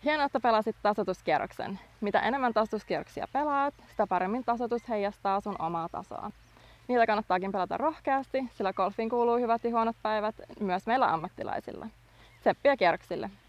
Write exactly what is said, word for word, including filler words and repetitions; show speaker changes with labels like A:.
A: Hienoa, että pelasit tasoituskierroksen. Mitä enemmän tasoituskierroksia pelaat, sitä paremmin tasoitus heijastaa sun omaa tasoa. Niitä kannattaakin pelata rohkeasti, sillä golfiin kuuluu hyvät ja huonot päivät myös meillä ammattilaisilla. Tsemppiä kierroksille!